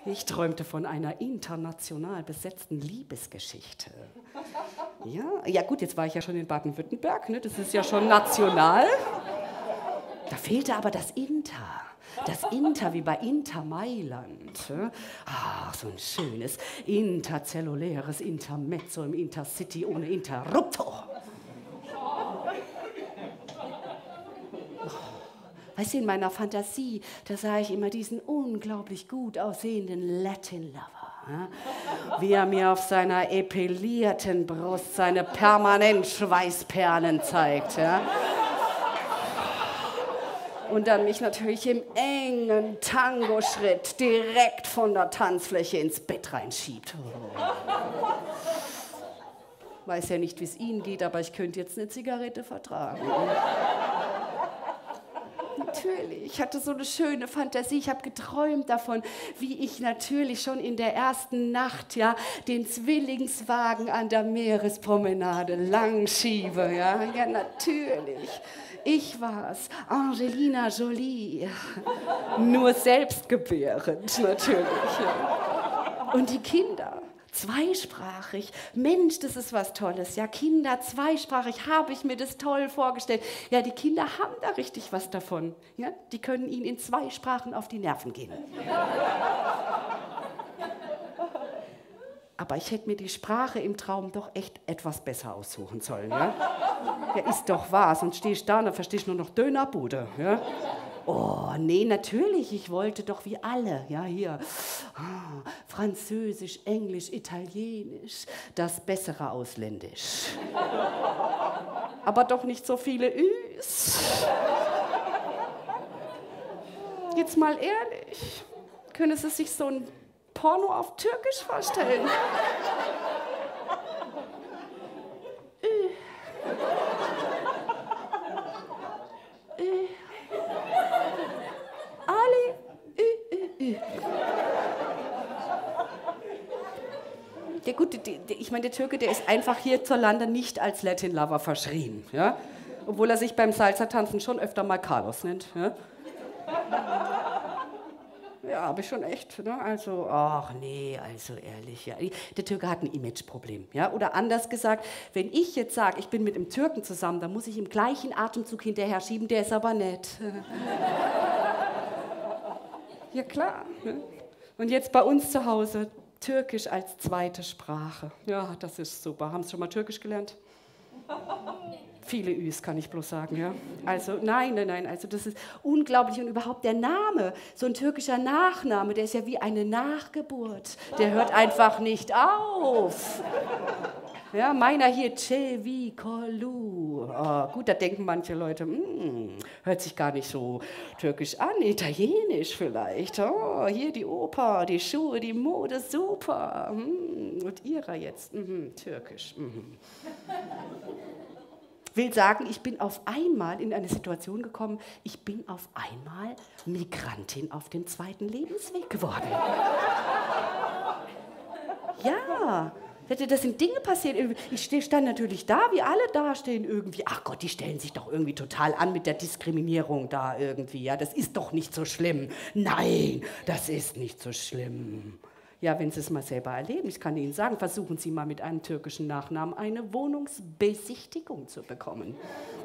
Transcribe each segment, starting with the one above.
Ich träumte von einer international besetzten Liebesgeschichte. Ja gut, jetzt war ich ja schon in Baden-Württemberg, ne? Das ist ja schon national. Da fehlte aber das Inter. Das Inter wie bei Inter Mailand. Ach, so ein schönes interzelluläres Intermezzo im Intercity ohne Interruptor. Weißt du, in meiner Fantasie, da sah ich immer diesen unglaublich gut aussehenden Latin Lover. Wie er mir auf seiner epilierten Brust seine permanent Schweißperlen zeigt. Ja? Und dann mich natürlich im engen Tango-Schritt direkt von der Tanzfläche ins Bett reinschiebt. Weiß ja nicht, wie es Ihnen geht, aber ich könnte jetzt eine Zigarette vertragen. Natürlich, ich hatte so eine schöne Fantasie. Ich habe geträumt davon, wie ich natürlich schon in der ersten Nacht ja, den Zwillingswagen an der Meerespromenade lang schiebe. Ja, natürlich. Ich war's, Angelina Jolie. Nur selbstgebärend, natürlich. Ja. Und die Kinder. Zweisprachig. Mensch, das ist was Tolles. Ja, Kinder zweisprachig, habe ich mir das toll vorgestellt. Ja, die Kinder haben da richtig was davon. Ja, die können Ihnen in 2 Sprachen auf die Nerven gehen. Aber ich hätte mir die Sprache im Traum doch echt etwas besser aussuchen sollen. Ja, ja ist doch wahr, sonst stehe ich da und dann verstehe ich nur noch Dönerbude. Ja? Oh, nee, natürlich, ich wollte doch wie alle, ja, hier, Französisch, Englisch, Italienisch, das bessere Ausländisch. Aber doch nicht so viele Üs. Jetzt mal ehrlich, können Sie sich so ein Porno auf Türkisch vorstellen? Ja gut, ich meine, der Türke, der ist einfach hierzulande nicht als Latin Lover verschrien, ja? Obwohl er sich beim Salsa-Tanzen schon öfter mal Carlos nennt. Ja, ja habe ich schon echt. Ne? Also, ach nee, also ehrlich. Ja. Der Türke hat ein Imageproblem. Ja? Oder anders gesagt, wenn ich jetzt sage, ich bin mit einem Türken zusammen, dann muss ich im gleichen Atemzug hinterher schieben, der ist aber nett. Ja klar. Ne? Und jetzt bei uns zu Hause, Türkisch als zweite Sprache. Ja, das ist super. Haben Sie schon mal Türkisch gelernt? Viele Üs, kann ich bloß sagen, ja. Also nein, also das ist unglaublich. Und überhaupt der Name, so ein türkischer Nachname, der ist ja wie eine Nachgeburt. Der hört einfach nicht auf. Ja, meiner hier, Çevikolu. Oh, gut, da denken manche Leute, hört sich gar nicht so türkisch an, italienisch vielleicht. Oh, hier die Oper, die Schuhe, die Mode, super. Und ihrer jetzt, türkisch. Will sagen, ich bin auf einmal in eine Situation gekommen, ich bin auf einmal Migrantin auf dem 2. Lebensweg geworden. Ja. Das sind Dinge passiert. Ich stand natürlich da, wie alle dastehen irgendwie. Ach Gott, die stellen sich doch irgendwie total an mit der Diskriminierung da irgendwie. Ja, das ist doch nicht so schlimm. Nein, das ist nicht so schlimm. Ja, wenn Sie es mal selber erleben, ich kann Ihnen sagen, versuchen Sie mal mit einem türkischen Nachnamen eine Wohnungsbesichtigung zu bekommen.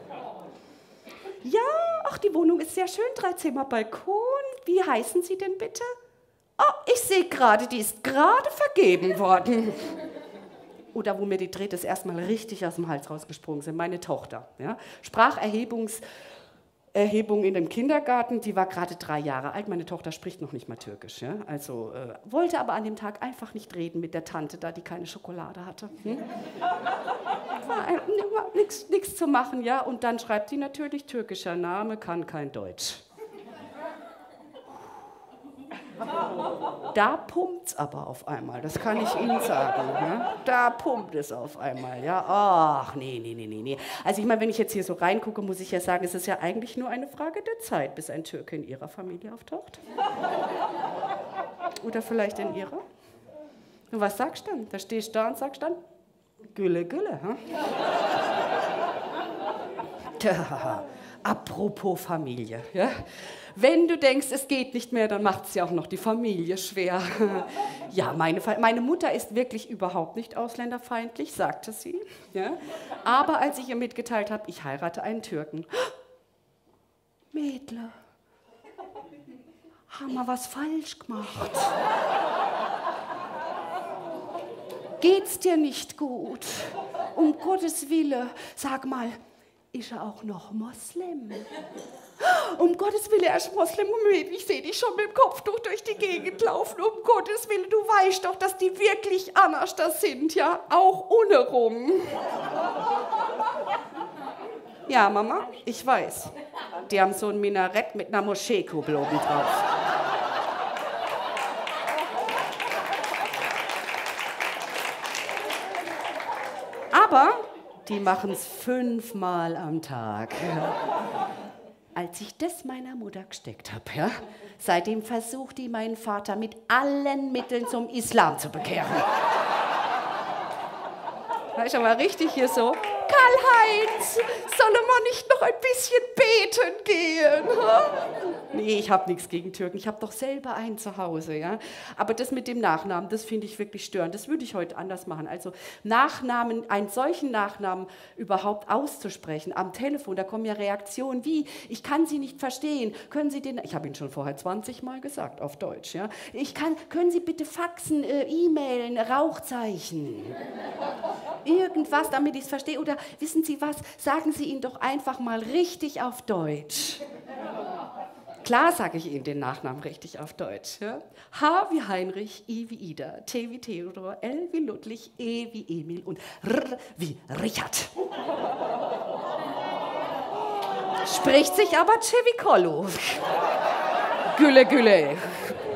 Ja, ach, die Wohnung ist sehr schön, 3 Zimmer Balkon. Wie heißen Sie denn bitte? Oh, ich sehe gerade, die ist gerade vergeben worden. Oder wo mir die Drähte erstmal richtig aus dem Hals rausgesprungen sind, meine Tochter. Ja? Spracherhebung in dem Kindergarten, die war gerade 3 Jahre alt, meine Tochter spricht noch nicht mal Türkisch. Ja? Also wollte aber an dem Tag einfach nicht reden mit der Tante da, die keine Schokolade hatte. War nichts zu machen, ja. Und dann schreibt sie natürlich, türkischer Name, kann kein Deutsch. Da pumpt's aber auf einmal, das kann ich Ihnen sagen. Ja? Da pumpt es auf einmal. Ja? Ach, nee. Also ich meine, wenn ich jetzt hier so reingucke, muss ich ja sagen, es ist ja eigentlich nur eine Frage der Zeit, bis ein Türke in Ihrer Familie auftaucht. Oder vielleicht in Ihrer. Und was sagst du dann? Da stehst du da und sagst dann, Gülle, Gülle. Hm? Tja, Apropos Familie. Ja? Wenn du denkst, es geht nicht mehr, dann macht es ja auch noch die Familie schwer. Ja, meine Mutter ist wirklich überhaupt nicht ausländerfeindlich, sagte sie. Ja? Aber als ich ihr mitgeteilt habe, ich heirate einen Türken. Mädle, haben wir was falsch gemacht? Geht's dir nicht gut? Um Gottes Willen, sag mal, ist er auch noch Moslem? Um Gottes Willen, er ist Moslem. Moment, ich sehe dich schon mit dem Kopftuch durch die Gegend laufen. Um Gottes Willen, du weißt doch, dass die wirklich anders das sind, ja? Auch ohne rum. Ja, Mama, ich weiß. Die haben so ein Minarett mit einer Moscheekugel oben drauf. Aber die machen es 5-mal am Tag. Als ich das meiner Mutter gesteckt habe, ja, seitdem versucht die meinen Vater mit allen Mitteln zum Islam zu bekehren. Da ist aber richtig hier so, Karl-Heinz, soll man nicht noch ein bisschen beten gehen? Nee, ich habe nichts gegen Türken, ich habe doch selber einen zu Hause. Ja? Aber das mit dem Nachnamen, das finde ich wirklich störend. Das würde ich heute anders machen. Also Nachnamen, einen solchen Nachnamen überhaupt auszusprechen am Telefon, da kommen ja Reaktionen wie, ich kann Sie nicht verstehen, können Sie den, ich habe ihn schon vorher 20 Mal gesagt auf Deutsch, ja? Können Sie bitte faxen, E-Mailen, Rauchzeichen, irgendwas, damit ich es verstehe. Oder wissen Sie was, sagen Sie ihn doch einfach mal richtig auf Deutsch. Klar sage ich Ihnen den Nachnamen richtig auf Deutsch. Ja? H wie Heinrich, I wie Ida, T wie Theodor, L wie Ludwig, E wie Emil und R wie Richard. Spricht sich aber Cevicollo. Gülle, Gülle.